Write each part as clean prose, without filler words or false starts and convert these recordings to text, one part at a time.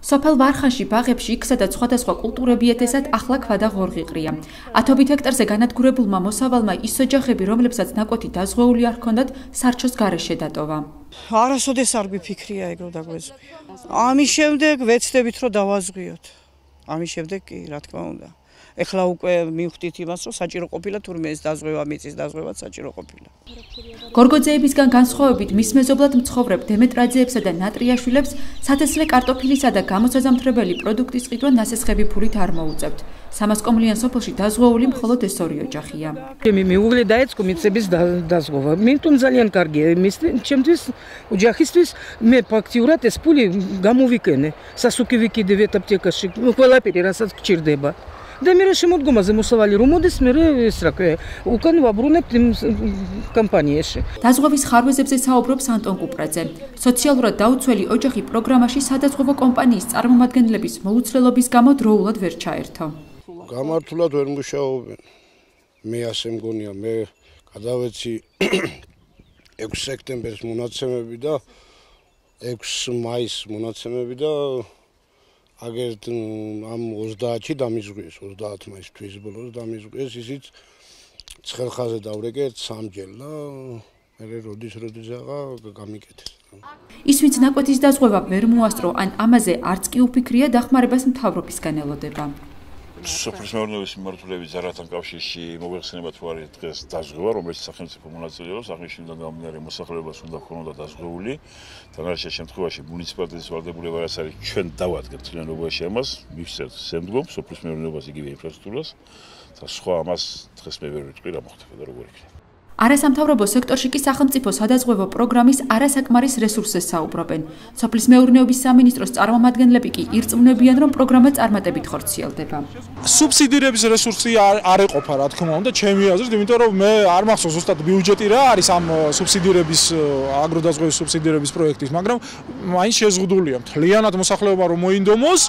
სოფელ ვარხაში ბაღებში იქსა და სხვადასხვა კულტურები ეთესად ახლა ქვა და ღორღი ყრია. 10 ჰექტარზე განადგურებულმა მოსავალმა ის ოჯახები, რომლებსაც ნაკვეთი დაზღვეული არ ჰქონდათ, სარჩოს გარეშე დატოვა. არასოდეს არ გვიფიქრია ეგრე დაგვეზღვია. ამის შემდეგ ვეცდებით რომ დავაზღვიოთ. ამის შემდეგ კი, რა თქმა უნდა. ეხლა უკვე მივხვდით იმას, რომ საჭირო ყოფილა თურმე ეს დაზღვევა, მიწის დაზღვევა საჭირო ყოფილა. გორგოძეებისგან განსხვავებით მის მეზობლად მცხოვრებ დემეტრაძეებსა და ნატრიაშვილებს სათესლე კარტოფილისა და გამოსაზამთრებელი პროდუქტის ყიდვა ნასესხები ფულით არ მოუწევთ. 300 კომლიან სოფელში დაზღვეული მხოლოდ ეს ორი ოჯახია. მეუღლე დაეწყო მიწების დაზღვევა. მე თვითონ ძალიან კარგია, ჩემთვის ოჯახისთვის მე ფაქტიურად ეს ფული გამოვიკენე. სასუქი ვიკიდევ აპტეკაში, ყველაფერი რასაც გჭირდება. და მე რა შემოდგომაზე მოსავალი რომ მოდის მე ეს რა ქვია უკან ვაბრუნებთ იმ კამპანიაში. დაზღვევის ხარვეზებზე საუბრობს ანტონ კუპრაძე. სოციალურად დაუცველი ოჯახი პროგრამაში სადაზღვევო კომპანიის წარმომადგენლების მოუცვლელობის გამო დროულად ვერ ჩაერთო. გამართულად ვერ მუშაობენ. მე ასე მგონია, მე გადავეცი 6 სექტემბერს მონაცემები და 6 მაისს მონაცემები და აგერ ამ 30-ში დამიზღვიეს, 30 მაისს თვის ბოლოს დამიზღვიეს, ისიც ცხელხაზე დავრეკეთ 3 ჯერ და მე როდისაღა გამიკეთეს. ის ვინც ნაკვეთის დაზღვევა ვერ მოასწრო, ან ამაზე არც კი უფიქრია, დახმარებას მთავრობისგან ელოდება. სოფლის მეურნეობის მიმართულების ზარათან კავშირში მოგვეხსენება თუ არის დღეს დაზღვევა, რომელიც სახელმწიფო მონაწილეობს, აღნიშნულიდან გამომდინარე მოსახლეობას უნდა ქონოდა დაზღვეული. თანაშემ შემთხვევაში მუნიციპალიტეტის ვალდებულება რაც არის, ჩვენ დავადგებთ წლიანობაში ამას, მივსცემთ შემდგომ სოფლის მეურნეობას იგივე ინფრასტრუქტურას და სხვა ამას დღეს მე ვერ ვიტყვი რა მოხდება და როგორ იქნება. არასამთავრობო სექტორში კი სახელმწიფო სადაზღვევო პროგრამის არასაკმარის რესურსზე საუბრობენ. სოფლის მეურნეობის სამინისტროს წარმომადგენლები კი ირწმუნებიან, რომ პროგრამა წარმატებით ხორციელდება. სუბსიდირების რესურსი არ ეყოფა, რა თქმა უნდა, ჩემი აზრით, იმიტომ რომ მე არ მახსოვს ზუსტად ბიუჯეტი რა არის ამ სუბსიდირების აგროდაზღვევის სუბსიდირების პროექტის, მაგრამ მაინც შეზღუდულია. მთლიანად მოსახლეობა რომ მოინდომოს,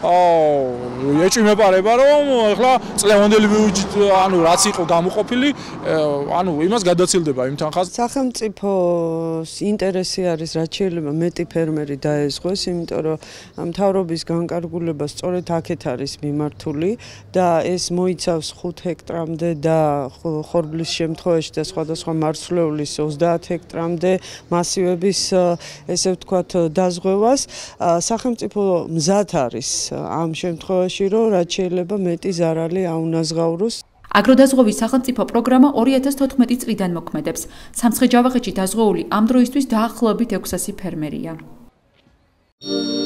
ეჭვმეპარება რომ ეხლა წლევანდელი ბიუჯეტი, ანუ რაც იყო გამოყოფილი, ანუ იმას გადაცილდება იმ თანხას. სახელმწიფოს ინტერესი არის რაც შეიძლება მეტი ფერმერი დაეზღვეს, იმიტომ რომ მთავრობის განკარგულება სწორედ აქეთ არის მიმართული და ეს მოიცავს 5 ჰექტრამდე და ხორბლის შემთხვევაში და სხვადასხვა მარცვლეულის 30 ჰექტრამდე მასივების ესე ვთქვათ დაზღვევას. სახელმწიფო მზად არის ამ შემთხვევაში, რომ რაც შეიძლება მეტი ზარალი აუნაზღაუროს. აგროდაზღვევის სახელმწიფო პროგრამა 2014 წლიდან მოქმედებს. სამცხე-ჯავახეთში დაზღვეული ამ დროისთვის დაახლოებით 600 ფერმერია.